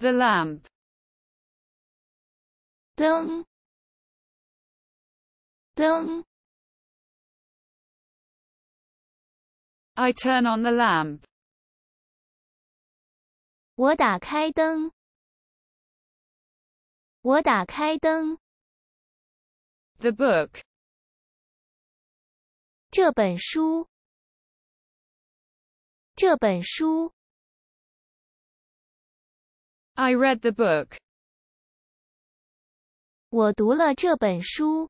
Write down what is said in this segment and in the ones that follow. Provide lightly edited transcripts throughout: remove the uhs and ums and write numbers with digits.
The lamp. 灯，灯。 I turn on the lamp. 我打开灯，我打开灯。 The book. 这本书，这本书。 I read the book. 我读了这本书，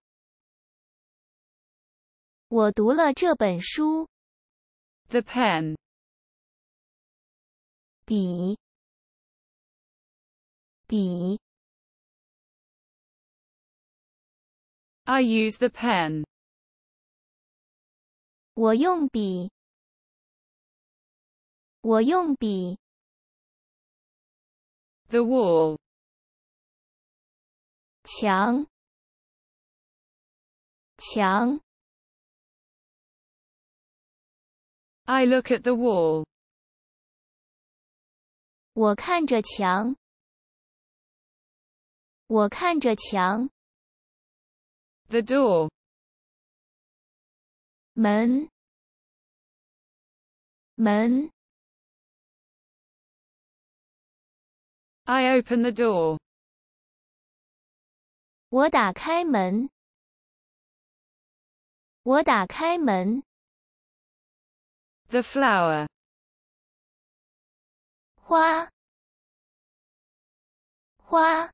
我读了这本书。 The pen. 笔，笔。 I use the pen. 我用笔，我用笔。 The wall. 墙，墙。 I look at the wall. 我看着墙，我看着墙。 The door. 门，门。 I open the door. 我打开门，我打开门。 The flower. 花，花。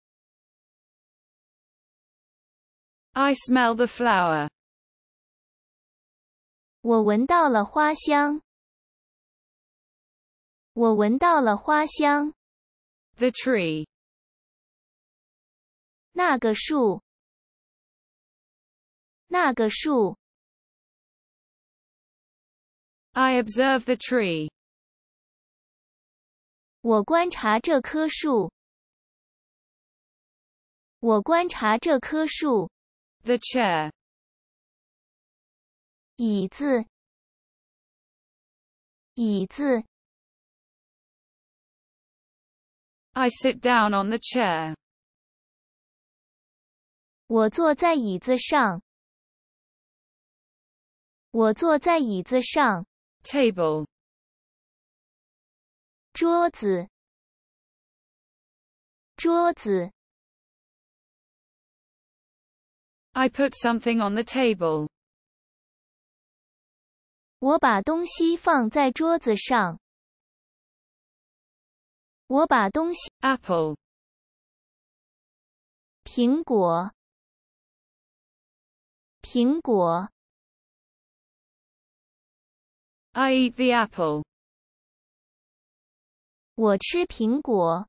I smell the flower. 我闻到了花香，我闻到了花香。 The tree. 那个树，那个树。 I observe the tree. 我观察这棵树，我观察这棵树。 The chair. 椅子，椅子。 I sit down on the chair. 我坐在椅子上，我坐在椅子上。 Table. 桌子，桌子。 I put something on the table. 我把东西放在桌子上，我把东西。 Apple. 苹果，苹果。 I eat the apple. 我吃苹果，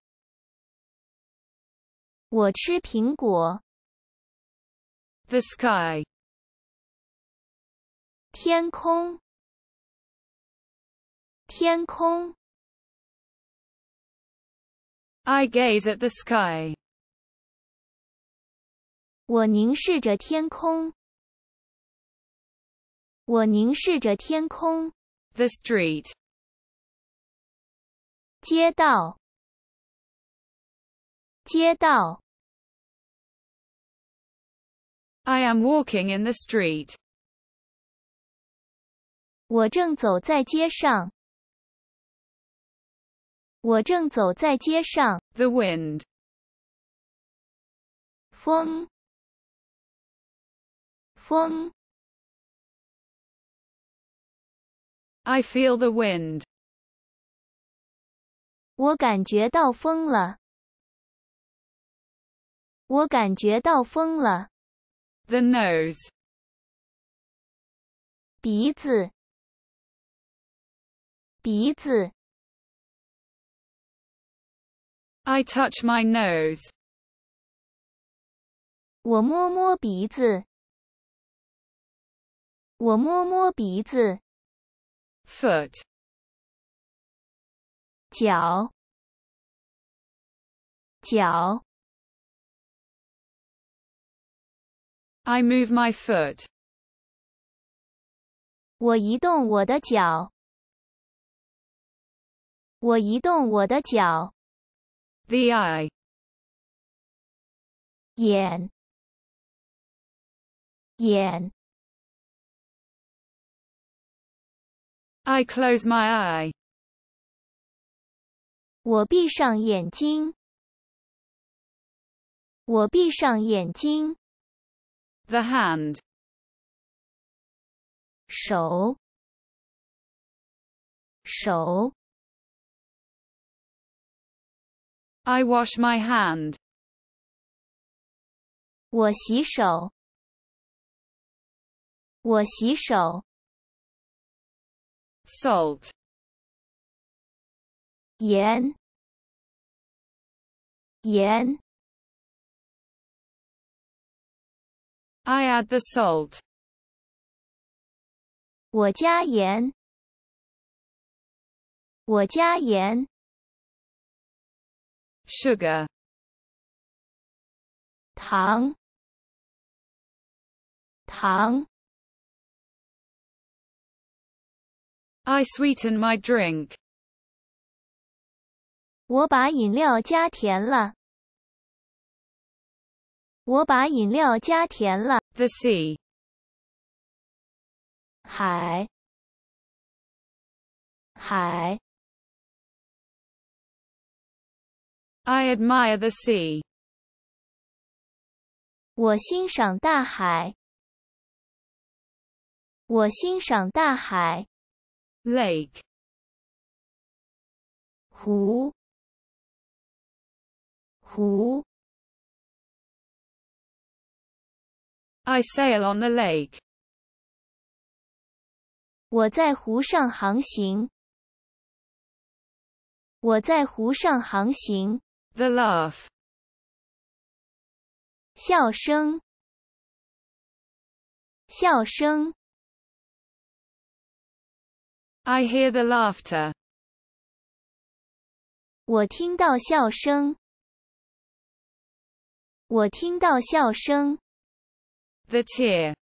我吃苹果。 The sky. 天空，天空。 I gaze at the sky. 我凝视着天空，我凝视着天空。 The street. 街道，街道。 I am walking in the street. 我正走在街上，我正走在街上。 The wind. 风，风。 I feel the wind. 我感觉到风了，我感觉到风了。 The nose. 鼻子，鼻子。 I touch my nose. 我摸摸鼻子，我摸摸鼻子。 Foot. 脚，脚。 I move my foot. 我移动我的脚，我移动我的脚。 The eye. 眼，眼， I close my eye. 我闭上眼睛，我闭上眼睛。 The hand. 手，手， I wash my hand. 我洗手，我洗手。 Salt. 盐，盐， I add the salt. 我加盐，我加盐。 Sugar. 糖，糖， I sweeten my drink. 我把饮料加甜了，我把饮料加甜了。 The sea. 海，海， I admire the sea. 我欣赏大海，我欣赏大海。 Lake. 湖，湖， I sail on the lake. 我在湖上航行，我在湖上航行。 The laugh. 笑声，笑声。 I hear the laughter. 我听到笑声，我听到笑声。 The tear.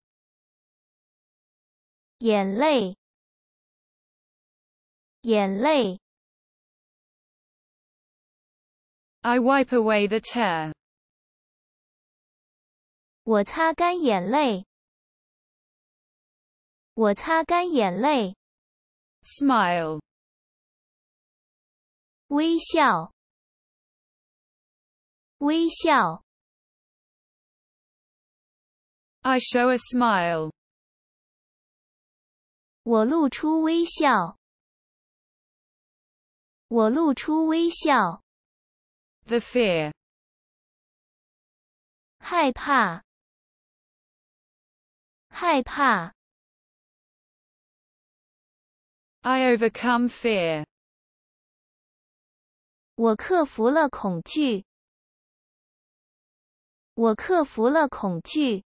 眼泪，眼泪。 I wipe away the tear. 我擦干眼泪，我擦干眼泪。 Smile. 微笑，微笑。 I show a smile. 我露出微笑，我露出微笑。 The fear. 害怕，害怕。 I overcome fear. 我克服了恐惧，我克服了恐惧。